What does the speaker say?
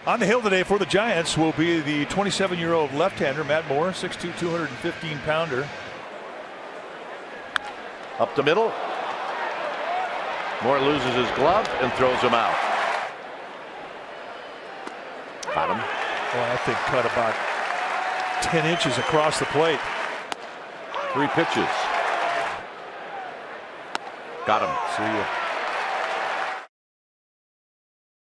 On the hill today for the Giants will be the 27-year-old left-hander Matt Moore, 6'2", 215-pounder. Up the middle. Moore loses his glove and throws him out. Got him. Well, I think cut about 10 inches across the plate. 3 pitches. Got him. See ya.